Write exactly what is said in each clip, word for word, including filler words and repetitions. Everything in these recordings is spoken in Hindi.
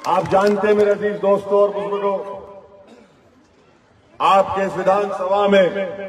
आप जानते हैं मेरे अजीज दोस्तों और बुजुर्गों, आपके इस विधानसभा में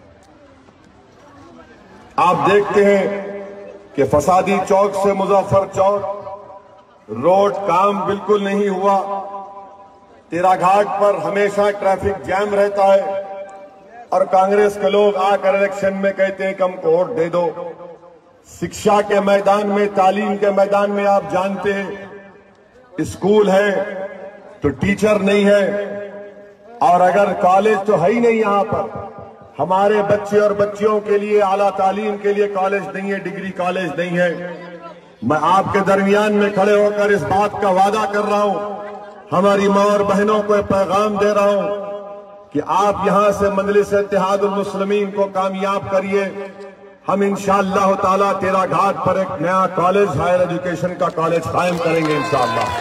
आप देखते हैं कि फसादी चौक से मुजफ्फर चौक रोड काम बिल्कुल नहीं हुआ। तेरा घाट पर हमेशा ट्रैफिक जैम रहता है और कांग्रेस के लोग आकर इलेक्शन में कहते हैं कि हमको वोट दे दो। शिक्षा के मैदान में, तालीम के मैदान में आप जानते हैं स्कूल है तो टीचर नहीं है, और अगर कॉलेज तो है ही नहीं यहां पर। हमारे बच्चे और बच्चियों के लिए आला तालीम के लिए कॉलेज नहीं है, डिग्री कॉलेज नहीं है। मैं आपके दरमियान में खड़े होकर इस बात का वादा कर रहा हूं, हमारी मां और बहनों को पैगाम दे रहा हूं कि आप यहां से मजलिस इत्तेहादुल मुस्लिमीन को कामयाब करिए। हम इंशाअल्लाह ताला तेरा घाट पर एक नया कॉलेज, हायर एजुकेशन का कॉलेज कायम करेंगे इंशाअल्लाह।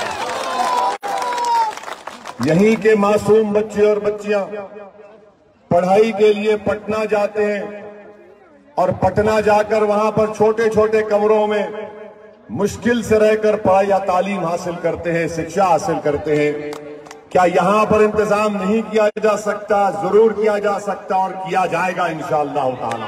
यहीं के मासूम बच्चे और बच्चियां पढ़ाई के लिए पटना जाते हैं और पटना जाकर वहां पर छोटे छोटे कमरों में मुश्किल से रहकर पढ़ाई या तालीम हासिल करते हैं, शिक्षा हासिल करते हैं। क्या यहां पर इंतजाम नहीं किया जा सकता? जरूर किया जा सकता और किया जाएगा इंशाअल्लाह ताला।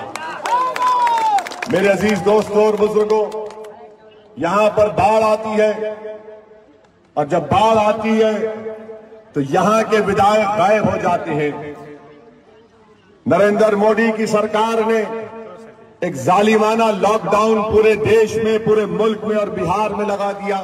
मेरे अजीज दोस्तों और बुजुर्गों, यहां पर बाढ़ आती है और जब बाढ़ आती है तो यहां के विधायक गायब हो जाते हैं। नरेंद्र मोदी की सरकार ने एक जालिमाना लॉकडाउन पूरे देश में, पूरे मुल्क में और बिहार में लगा दिया,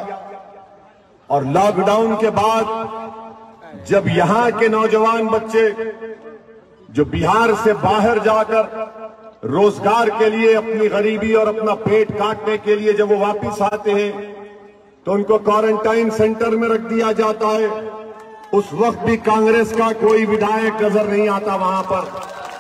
और लॉकडाउन के बाद जब यहां के नौजवान बच्चे जो बिहार से बाहर जाकर रोजगार के लिए, अपनी गरीबी और अपना पेट काटने के लिए जब वो वापस आते हैं तो उनको क्वारंटाइन सेंटर में रख दिया जाता है। उस वक्त भी कांग्रेस का कोई विधायक नजर नहीं आता वहां पर।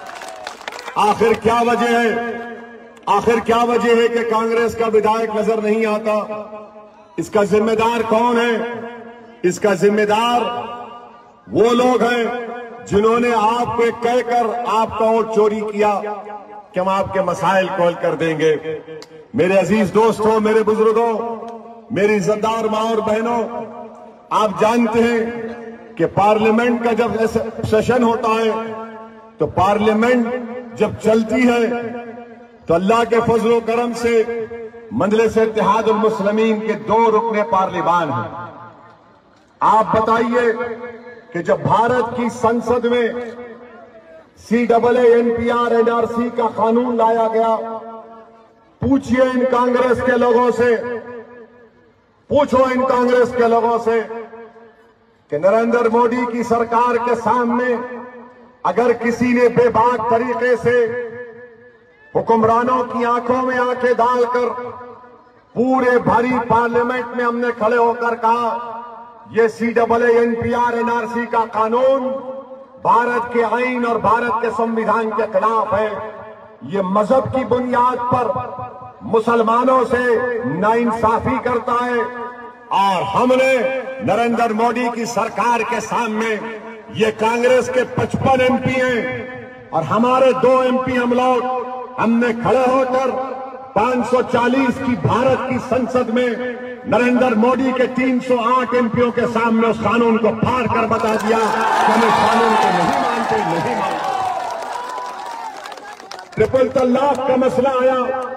आखिर क्या वजह है? आखिर क्या वजह है कि कांग्रेस का विधायक नजर नहीं आता? इसका जिम्मेदार कौन है? इसका जिम्मेदार वो लोग हैं जिन्होंने आपको कहकर आपका वोट चोरी किया कि हम आपके मसाइल को हल कर देंगे। मेरे अजीज दोस्तों, मेरे बुजुर्गों, मेरी इज्जतदार मां और बहनों, आप जानते हैं कि पार्लियामेंट का जब सेशन होता है तो पार्लियामेंट जब चलती है तो अल्लाह के फजल व करम से मजलिस इत्तेहादुल मुस्लिमीन के दो रुकने पार्लिमान हैं। आप बताइए कि जब भारत की संसद में C double A N P R N R C का कानून लाया गया, पूछिए इन कांग्रेस के लोगों से, पूछो इन कांग्रेस के लोगों से कि नरेंद्र मोदी की सरकार के सामने अगर किसी ने बेबाक तरीके से हुक्मरानों की आंखों में आंखें डालकर पूरे भरी पार्लियामेंट में हमने खड़े होकर कहा ये C double A N P R N R C का कानून भारत के आईन और भारत के संविधान के खिलाफ है, ये मजहब की बुनियाद पर मुसलमानों से नाइंसाफी करता है, और हमने नरेंद्र मोदी की सरकार के सामने, ये कांग्रेस के पचपन एम पी हैं और हमारे दो एम पी हम लोग, हमने खड़े होकर पांच सौ चालीस की भारत की संसद में नरेंद्र मोदी के तीन सौ आठ एमपीओ के सामने उस कानून को फाड़ कर बता दिया कि हम इस कानून को नहीं मानते, नहीं मानते। ट्रिपल तलाक का मसला आया,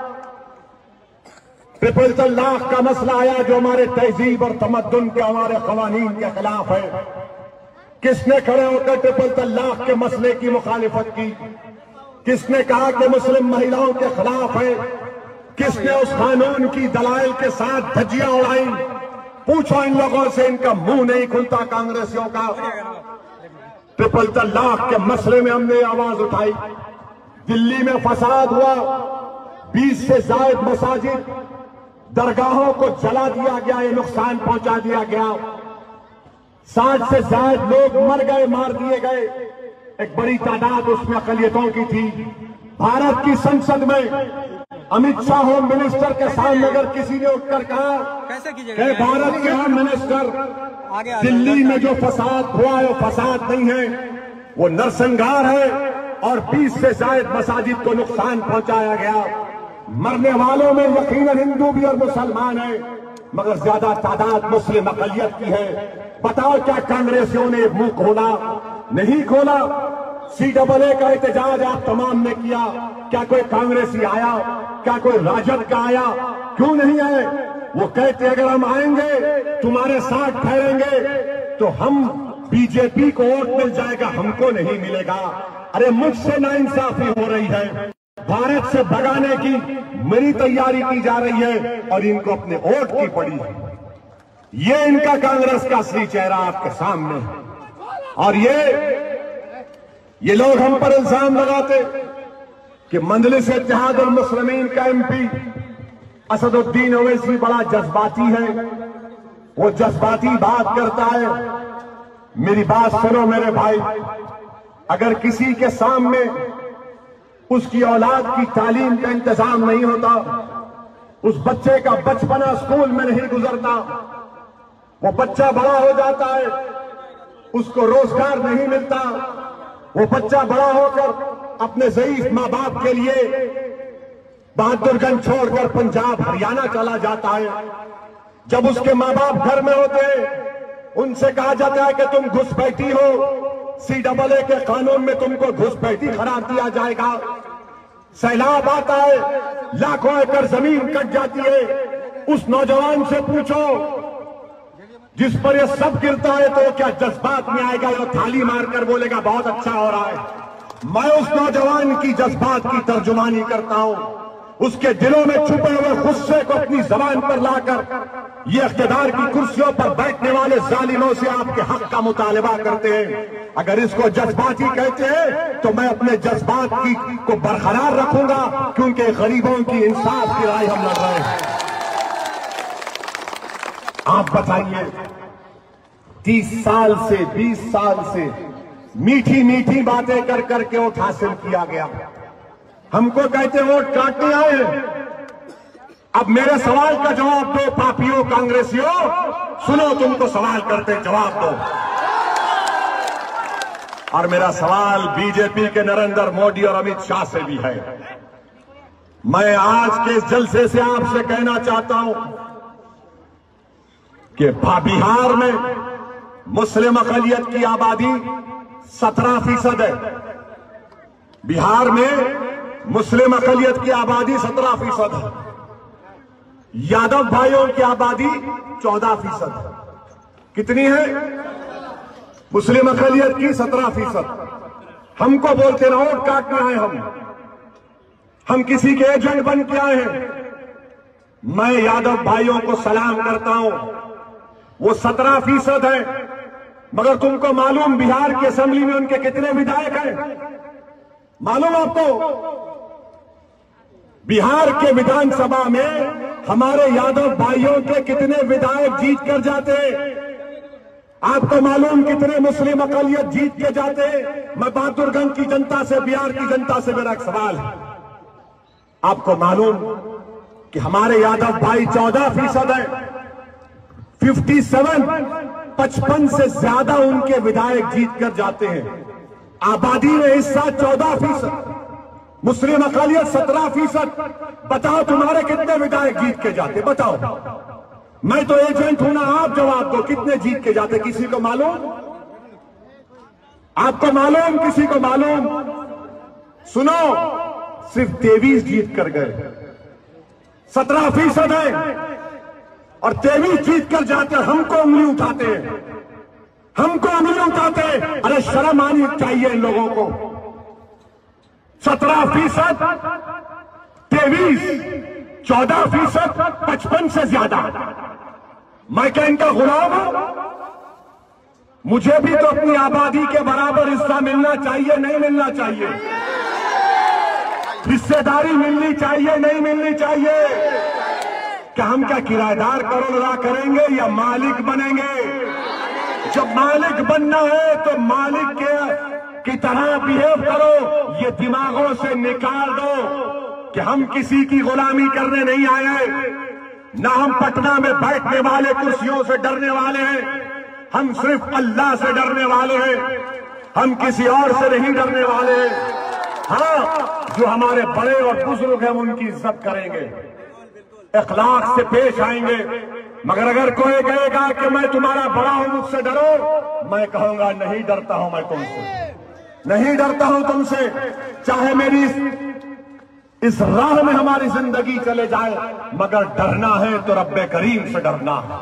ट्रिपल तलाक का मसला आया जो हमारे तहजीब और तमद्दुन के, हमारे कवानीन के खिलाफ है। किसने खड़े होकर ट्रिपल तलाक के मसले की मुखालिफत की? किसने कहा कि मुस्लिम महिलाओं के खिलाफ है? किसने उस कानून की दलाइल के साथ धज्जियां उड़ाई? पूछो इन लोगों से, इनका मुंह नहीं खुलता कांग्रेसियों का। ट्रिपल तलाक के मसले में हमने आवाज उठाई। दिल्ली में फसाद हुआ, बीस से ज्यादा मसाजिद, दरगाहों को जला दिया गया, ये नुकसान पहुंचा दिया गया। साठ से ज्यादा लोग मर गए, मार दिए गए। एक बड़ी तादाद उसमें अकलियतों की थी। भारत की संसद में अमित शाह होम मिनिस्टर के सामने अगर किसी ने उठकर कहा कि भारत के होम मिनिस्टर, दिल्ली में जो फसाद हुआ है वो फसाद नहीं है, वो नरसंहार है और बीस से ज्यादा मसाजिद को नुकसान पहुंचाया गया। मरने वालों में यकीनन हिंदू भी और मुसलमान है। मगर ज्यादा तादाद मुस्लिम अकलियत की है। बताओ क्या कांग्रेसियों ने मुंह खोला? नहीं खोला। सी डबल ए का एहतजाज आप तमाम ने किया। क्या कोई कांग्रेसी आया? क्या कोई राजद का आया? क्यों नहीं आए? वो कहते अगर हम आएंगे तुम्हारे साथ ठहरेंगे तो हम बीजेपी को वोट मिल जाएगा, हमको नहीं मिलेगा। अरे मुझसे नाइंसाफी हो रही है, भारत से भगाने की मेरी तैयारी की जा रही है और इनको अपने वोट की पड़ी है। ये इनका कांग्रेस का असली चेहरा आपके सामने है। और ये ये लोग हम पर इल्जाम लगाते कि मजलिस इत्तेहादुल मुस्लिमीन का एमपी असदुद्दीन ओवैसी बड़ा जज्बाती है, वो जज्बाती बात करता है। मेरी बात सुनो मेरे भाई, अगर किसी के सामने उसकी औलाद की तालीम का इंतजाम नहीं होता, उस बच्चे का बचपना स्कूल में नहीं गुजरता, वो बच्चा बड़ा हो जाता है, उसको रोजगार नहीं मिलता, वो बच्चा बड़ा होकर अपने ज़ईफ मां बाप के लिए बहादुरगंज छोड़कर पंजाब हरियाणा चला जाता है। जब उसके मां बाप घर में होते हैं, उनसे कहा जाता है कि तुम घुसपैठी हो, सी डबल ए के कानून में तुमको घुसपैठी करार दिया जाएगा। सैलाब आता है, लाखों एकड़ जमीन कट जाती है। उस नौजवान से पूछो जिस पर यह सब गिरता है तो क्या जज्बात में आएगा या थाली मारकर बोलेगा बहुत अच्छा हो रहा है। मैं उस नौजवान की जज्बात की तर्जुमानी करता हूं, उसके दिलों में छुपे हुए गुस्से को अपनी जबान पर लाकर ये इख्तिदार की कुर्सियों पर बैठने वाले जालिमों से आपके हक का मुतालबा करते हैं। अगर इसको जज्बाती कहते हैं तो मैं अपने जज्बात की को बरकरार रखूंगा, क्योंकि गरीबों की इंसाफ की राय हम लड़ रहे हैं। आप बताइए, तीस साल से बीस साल से मीठी मीठी बातें कर करके वोट हासिल किया गया, हमको कहते वोट काटने आए हैं। अब मेरे सवाल का जवाब दो पापियों कांग्रेसियों, सुनो तुमको सवाल करते जवाब दो। और मेरा सवाल बीजेपी के नरेंद्र मोदी और अमित शाह से भी है। मैं आज के इस जलसे से आपसे कहना चाहता हूं कि बिहार में मुस्लिम अकलियत की आबादी सत्रह फीसद है। बिहार में मुस्लिम अकलियत की आबादी सत्रह फीसद है। यादव भाइयों की आबादी चौदह फीसद है। कितनी है? मुस्लिम अकलियत की सत्रह फीसद। हमको बोलते ना वोट काटना है, हम हम किसी के एजेंट बन के आए हैं। मैं यादव भाइयों को सलाम करता हूं, वो सत्रह फीसद है, मगर तुमको मालूम बिहार की असेंबली में उनके कितने विधायक हैं? मालूम आपको? बिहार के विधानसभा में हमारे यादव भाइयों के कितने विधायक जीत कर जाते हैं? आपको मालूम कितने मुस्लिम अकलियत जीत के जाते हैं? मैं बहादुरगंज की जनता से, बिहार की जनता से मेरा एक सवाल है। आपको मालूम कि हमारे यादव भाई चौदह फीसद है, सत्तावन पचपन से ज्यादा उनके विधायक जीत कर जाते हैं। आबादी में हिस्सा चौदह फीसद, मुस्लिम अकलियत सत्रह फीसद। बताओ तुम्हारे कितने विधायक जीत के जाते? बताओ। मैं तो एजेंट हूं ना, आप जवाब दो, कितने जीत के जाते? किसी को मालूम? आपको मालूम? किसी को मालूम? सुनो, सिर्फ तेईस जीत कर गए। सत्रह फीसद है और तेईस जीत कर जाते, हमको उंगली उठाते हैं, हमको उंगली उठाते हैं। अरे शर्म आनी चाहिए इन लोगों को। सत्रह फीसद, तेईस, चौदह फीसद, पचपन से ज्यादा। मैं क्या इनका गुलाम हूं? मुझे भी तो अपनी आबादी के बराबर हिस्सा मिलना चाहिए, नहीं मिलना चाहिए? हिस्सेदारी मिलनी चाहिए, नहीं मिलनी चाहिए? क्या हम क्या किराएदार करोड़ अदा करेंगे या मालिक बनेंगे? जब मालिक बनना है तो मालिक के की तरह बिहेव करो। ये दिमागों से निकाल दो कि हम किसी की गुलामी करने नहीं आए हैं, ना हम पटना में बैठने वाले कुर्सियों से डरने वाले हैं। हम सिर्फ अल्लाह से डरने वाले हैं, हम किसी और से नहीं डरने वाले हैं। हाँ, जो हमारे बड़े और बुजुर्ग हैं उनकी इज्जत करेंगे। इखलाक से पेश आएंगे। मगर अगर कोई कहेगा कि मैं तुम्हारा बड़ा हूं, मुझसे डरो, मैं कहूंगा नहीं डरता हूं, मैं तुमसे नहीं डरता हूं तुमसे। चाहे मेरी इस, इस राह में हमारी जिंदगी चले जाए, मगर डरना है तो रब्बे करीम से डरना है।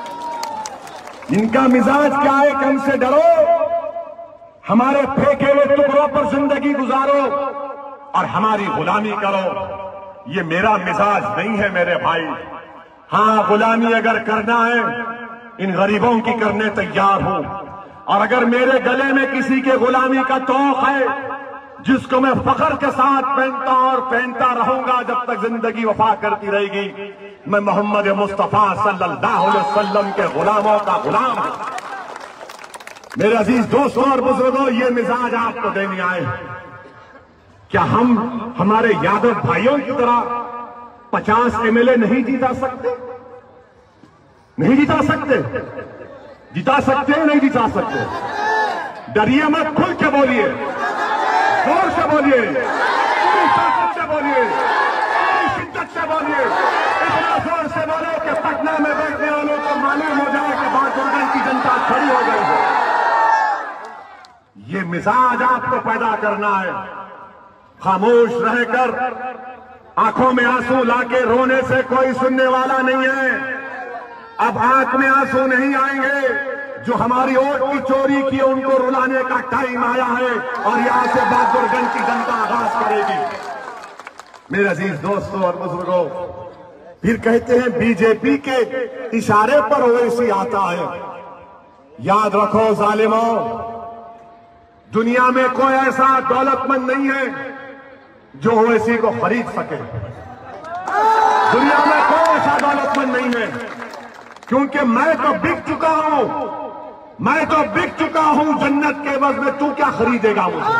इनका मिजाज क्या है कि हमसे डरो, हमारे फेंके हुए टुकड़ों पर जिंदगी गुजारो और हमारी गुलामी करो। ये मेरा मिजाज नहीं है मेरे भाई। हां, गुलामी अगर करना है, इन गरीबों की करने तैयार हूं। और अगर मेरे गले में किसी के गुलामी का तौक है, जिसको मैं फख्र के साथ पहनता और पहनता रहूंगा जब तक जिंदगी वफा करती रहेगी, मैं मोहम्मद मुस्तफा सल्लल्लाहु अलैहि वसल्लम के गुलामों का गुलाम हूं। मेरे अजीज दोस्तों और बुजुर्गों, ये मिजाज आपको देने आए। क्या हम हमारे यादव भाइयों की तरह पचास एमएलए नहीं जीता सकते? नहीं जिता सकते? जिता सकते हैं, नहीं जिता सकते? डरिए मत, खुल के बोलिए, जोर से बोलिए, पूरी ताकत से बोलिए, पूरी शिद्दत से बोलिए, इतना जोर से बोले कि पटना में बैठने वालों को मालूम हो जाए कि बहादुरगंज की जनता खड़ी हो गई है। ये मिजाज आपको पैदा करना है। खामोश रहकर आंखों में आंसू लाके रोने से कोई सुनने वाला नहीं है। अब आंख में आंसू नहीं आएंगे। जो हमारी वोट की चोरी की, उनको रुलाने का टाइम आया है और यहां से बहादुरगंज की जनता आगाज करेगी। मेरे अजीज दोस्तों और बुजुर्गों, फिर कहते हैं बीजेपी के इशारे पर ओवैसी आता है। याद रखो जालिमों, दुनिया में कोई ऐसा दौलतमंद नहीं है जो ओवैसी को खरीद सके। दुनिया में कोई ऐसा दौलतमंद नहीं है, क्योंकि मैं तो बिक चुका हूं, मैं तो बिक चुका हूं जन्नत के एवज में। तू क्या खरीदेगा मुझे?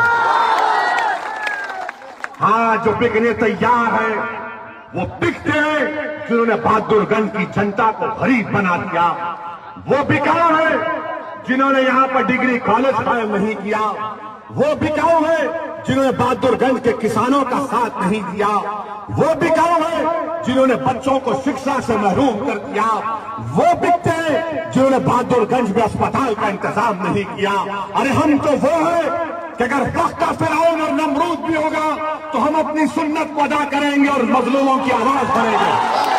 हां, जो बिकने तैयार है वो बिकते हैं जिन्होंने बहादुरगंज की जनता को गरीब बना दिया। वो बिकाऊ है जिन्होंने यहां पर डिग्री कॉलेज कायम नहीं किया। वो बिकाऊ है जिन्होंने बहादुरगंज के किसानों का साथ नहीं दिया। वो बिकाऊ है जिन्होंने बच्चों को शिक्षा से महरूम कर दिया। वो बिकते हैं जिन्होंने बहादुरगंज में अस्पताल का इंतजाम नहीं किया। अरे हम तो वो है कि अगर वक्त का फिरौन और नमरूद भी होगा तो हम अपनी सुन्नत को अदा करेंगे और मजलूमों की आवाज भरेंगे।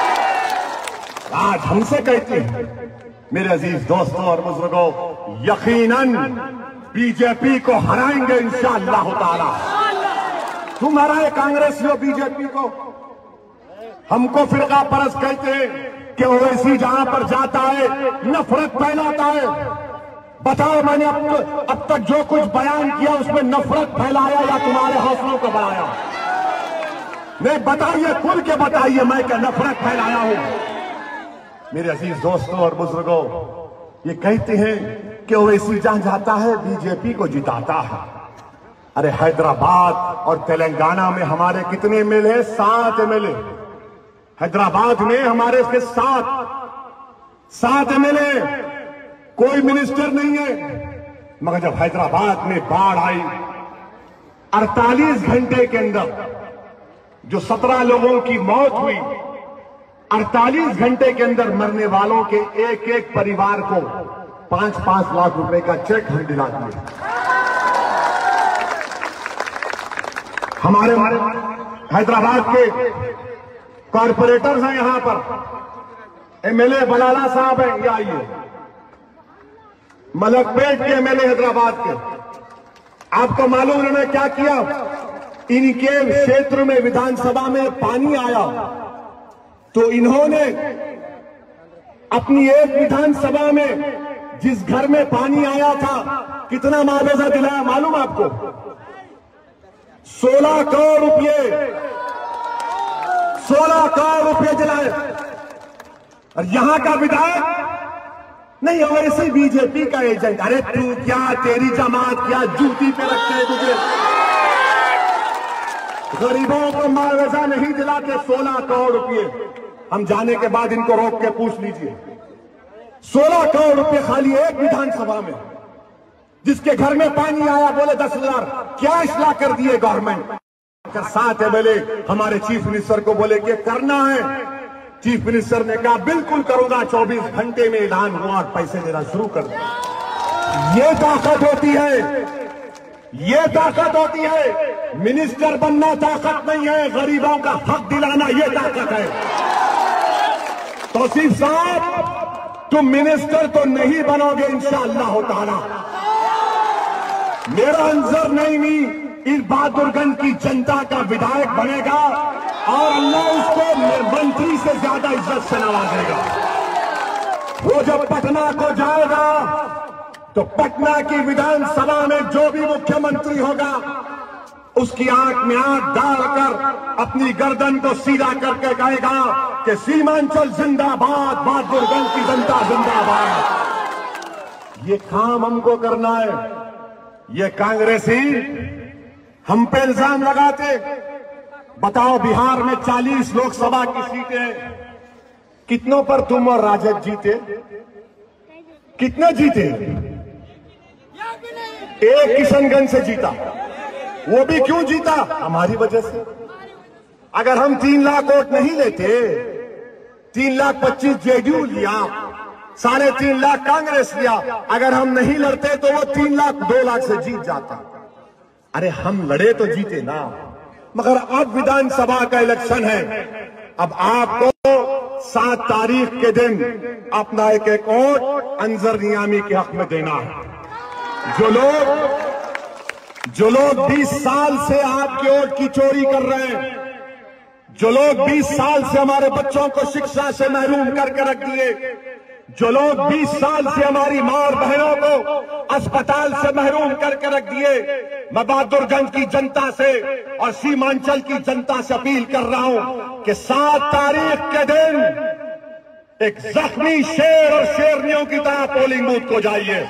आज हमसे कहते हैं मेरे अजीज दोस्तों और बुजुर्गों, यकीनन बीजेपी को हराएंगे इंशाअल्लाह ताला। तुम हराए कांग्रेसियों बीजेपी को। हमको फिरका परस्त कहते हैं कि ओवैसी जहां पर जाता है नफरत फैलाता है। बताओ, मैंने अब, अब तक जो कुछ बयान किया उसमें नफरत फैलाया या तुम्हारे हौसलों को बढ़ाया? नहीं, बताइए, खुल के बताइए, मैं क्या नफरत फैलाया हूं? मेरे अजीज दोस्तों और बुजुर्गों, ये कहते हैं कि ओवैसी जहां जाता है बीजेपी को जिताता है। अरे हैदराबाद और तेलंगाना में हमारे कितने एमएलए? सात एमएलए। हैदराबाद में हमारे के सात सात एमएलए, कोई मिनिस्टर नहीं है। मगर जब हैदराबाद में बाढ़ आई, अड़तालीस घंटे के अंदर जो सत्रह लोगों की मौत हुई, अड़तालीस घंटे के अंदर मरने वालों के एक एक परिवार को पांच पांच लाख रुपए का चेक हम दिला दिए। हमारे हैदराबाद के कॉरपोरेटर्स हैं यहां पर। एमएलए बलाला साहब हैं, ये आइए, मलकपेट के एमएलए हैदराबाद के। आपको मालूम उन्होंने क्या किया? इनके क्षेत्र में विधानसभा में पानी आया तो इन्होंने अपनी एक विधानसभा में जिस घर में पानी आया था कितना मुआवजा दिलाया मालूम आपको? सोलह करोड़ रुपए सोलह करोड़ रुपए दिलाए। और यहां का विधायक नहीं, और ऐसी बीजेपी का एजेंट। अरे तू क्या, तेरी जमात क्या जूती पे रखते हैं तुझे? गरीबों को मुआवजा नहीं दिलाते। सोलह करोड़ रुपए हम जाने के बाद इनको रोक के पूछ लीजिए। सोलह करोड़ रुपए खाली एक विधानसभा में। जिसके घर में पानी आया बोले दस हजार, क्या इस्लाह कर दिए गवर्नमेंट? साथ एमएलए हमारे चीफ मिनिस्टर को बोले कि करना है, चीफ मिनिस्टर ने कहा बिल्कुल करूंगा, चौबीस घंटे में ऐलान हुआ और पैसे देना शुरू कर दिया। ये ताकत होती है, ये ताकत होती है। मिनिस्टर बनना ताकत नहीं है, गरीबों का हक दिलाना ये ताकत है। तौसीफ साहब, तुम मिनिस्टर तो नहीं बनोगे इंशाअल्लाह ताला। मेरा अंजर नहीं भी इस बहादुरगंज की जनता का विधायक बनेगा और अल्लाह उसको मंत्री से ज्यादा इज्जत से नवाजेगा। वो जब पटना को जाएगा तो पटना की विधानसभा में जो भी मुख्यमंत्री होगा उसकी आंख में आंख डालकर अपनी गर्दन को सीधा करके कहेगा कि सीमांचल जिंदाबाद, बहादुरगंज की जनता जिंदाबाद। ये काम हमको करना है। ये कांग्रेसी हम पे इल्जाम लगाते, बताओ बिहार में चालीस लोकसभा की सीटें, कितनों पर तुम और राजद जीते? कितने जीते? एक किशनगंज से जीता, वो भी क्यों जीता? हमारी वजह से। अगर हम तीन लाख वोट नहीं लेते, तीन लाख पच्चीस जेडीयू लिया, साढ़े तीन लाख कांग्रेस लिया, अगर हम नहीं लड़ते तो वो तीन लाख दो लाख से जीत जाता। अरे हम लड़े तो जीते ना। मगर अब विधानसभा का इलेक्शन है, अब आपको सात तारीख के दिन अपना एक एक वोट अंजर नियामी के हक में देना है। जो लोग जो लोग बीस साल से आपके वोट की चोरी कर रहे हैं, जो लोग बीस साल से हमारे बच्चों को शिक्षा से महरूम करके रख दिए, जो लोग बीस साल से हमारी मां और बहनों को अस्पताल से महरूम करके रख दिए, मैं बहादुरगंज की जनता से और सीमांचल की जनता से अपील कर रहा हूं कि सात तारीख के दिन एक जख्मी शेर और शेरनियों की तरह पोलिंग बूथ को जाइए।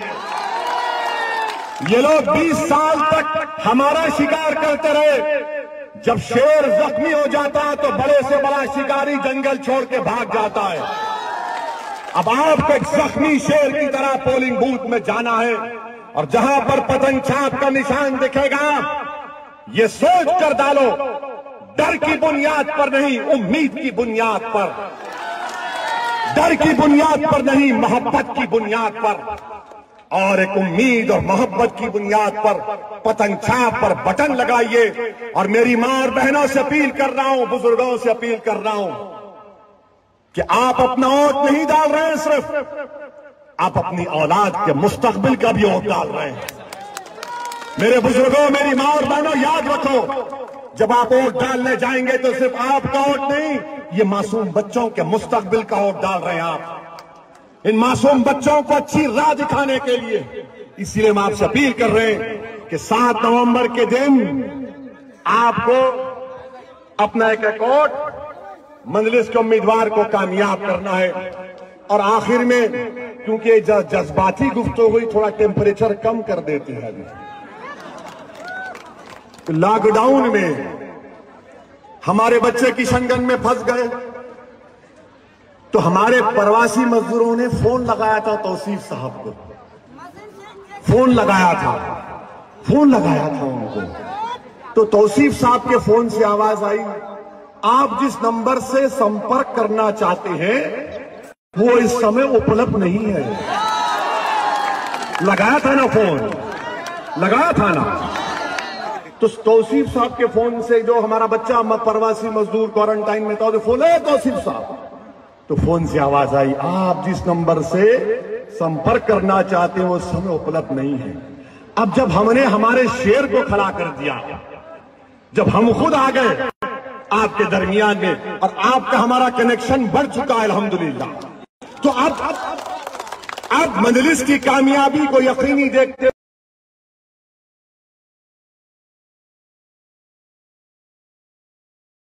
ये लोग बीस साल तक हमारा शिकार करते रहे। जब शेर जख्मी हो जाता है तो बड़े से बड़ा शिकारी जंगल छोड़ के भाग जाता है। अब आपको एक जख्मी शेर की तरह पोलिंग बूथ में जाना है और जहां पर पतंग छाप का निशान दिखेगा, ये सोच कर डालो, डर की बुनियाद पर नहीं, उम्मीद की बुनियाद पर, डर की बुनियाद पर नहीं, मोहब्बत की बुनियाद पर, और एक उम्मीद और मोहब्बत की बुनियाद पर पतंग छाप पर बटन लगाइए। और मेरी मां और बहनों से अपील कर रहा हूं, बुजुर्गों से अपील कर रहा हूं कि आप अपना वोट नहीं डाल रहे हैं, सिर्फ आप अपनी औलाद के मुस्तकबिल का भी वोट डाल रहे हैं। मेरे बुजुर्गों, मेरी मां और बहनों, याद रखो, जब आप वोट डालने जाएंगे तो सिर्फ आपका वोट नहीं, ये मासूम बच्चों के मुस्तकबिल का वोट डाल रहे हैं आप, इन मासूम बच्चों को अच्छी राह दिखाने के लिए। इसीलिए हम आपसे अपील कर रहे हैं कि सात नवंबर के दिन आपको अपना एक एक वोट मजलिस के उम्मीदवार को कामयाब करना है। और आखिर में, क्योंकि जज्बाती गुफ्तगू हुई, थोड़ा टेम्परेचर कम कर देते हैं। अभी लॉकडाउन में हमारे बच्चे किशनगंज में फंस गए तो हमारे प्रवासी मजदूरों ने फोन लगाया था तौसीफ साहब को, फोन लगाया था फोन लगाया था उनको। तो तौसीफ साहब के फोन से आवाज आई, आप जिस नंबर से संपर्क करना चाहते हैं वो इस समय उपलब्ध नहीं है। लगाया था ना फोन, लगाया था ना। तो तौसीफ साहब के फोन से, जो हमारा बच्चा प्रवासी मजदूर क्वारंटाइन में था, तो फोन है तौसीफ साहब, तो फोन से आवाज आई, आप जिस नंबर से संपर्क करना चाहते हैं वो समय उपलब्ध नहीं है। अब जब हमने हमारे शेर को खड़ा कर दिया, जब हम खुद आ गए आपके दरमियान में और आपका हमारा कनेक्शन बढ़ चुका है अल्हम्दुलिल्लाह, तो अब अब मजलिस की कामयाबी को यकीनी देखते